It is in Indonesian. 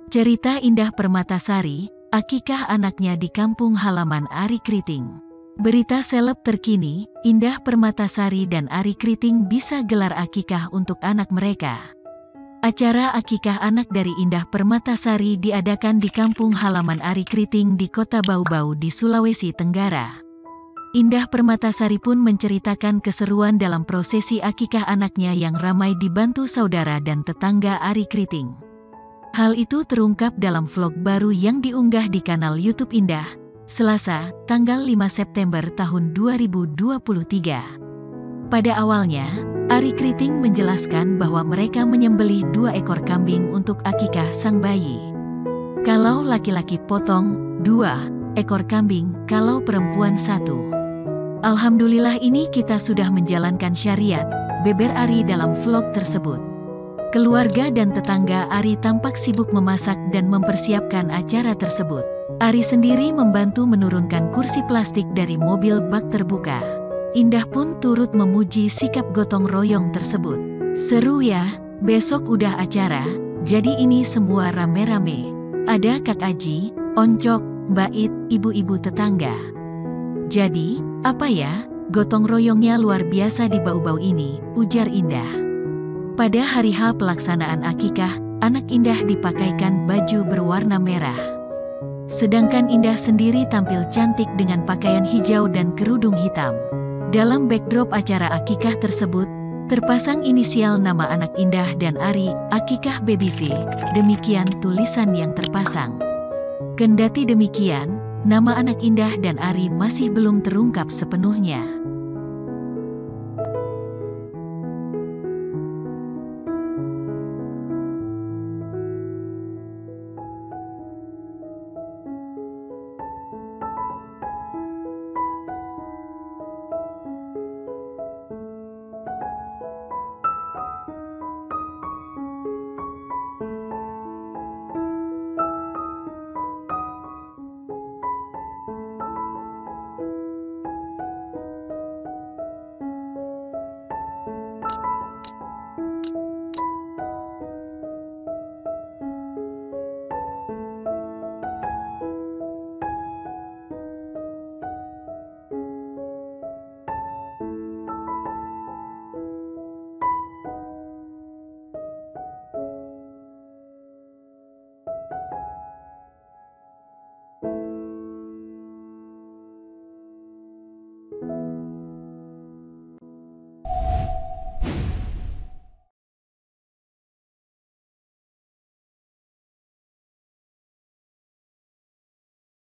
Cerita Indah Permatasari, akikah anaknya di kampung halaman Arie Kriting. Berita seleb terkini, Indah Permatasari dan Arie Kriting bisa gelar akikah untuk anak mereka. Acara akikah anak dari Indah Permatasari diadakan di kampung halaman Arie Kriting di Kota Bau-Bau di Sulawesi Tenggara. Indah Permatasari pun menceritakan keseruan dalam prosesi akikah anaknya yang ramai dibantu saudara dan tetangga Arie Kriting. Hal itu terungkap dalam vlog baru yang diunggah di kanal YouTube Indah, Selasa, tanggal 5 September tahun 2023. Pada awalnya, Arie Kriting menjelaskan bahwa mereka menyembelih 2 ekor kambing untuk akikah sang bayi. Kalau laki-laki potong 2 ekor kambing, kalau perempuan 1. Alhamdulillah ini kita sudah menjalankan syariat, beber Arie dalam vlog tersebut. Keluarga dan tetangga Arie tampak sibuk memasak dan mempersiapkan acara tersebut. Arie sendiri membantu menurunkan kursi plastik dari mobil bak terbuka. Indah pun turut memuji sikap gotong royong tersebut. Seru ya, besok udah acara, jadi ini semua rame-rame. Ada Kak Aji, Oncok, Mbak It, ibu-ibu tetangga. Jadi, apa ya, gotong royongnya luar biasa di Bau-Bau ini, ujar Indah. Pada hari H pelaksanaan akikah, anak Indah dipakaikan baju berwarna merah. Sedangkan Indah sendiri tampil cantik dengan pakaian hijau dan kerudung hitam. Dalam backdrop acara akikah tersebut, terpasang inisial nama anak Indah dan Arie, akikah Baby V, demikian tulisan yang terpasang. Kendati demikian, nama anak Indah dan Arie masih belum terungkap sepenuhnya.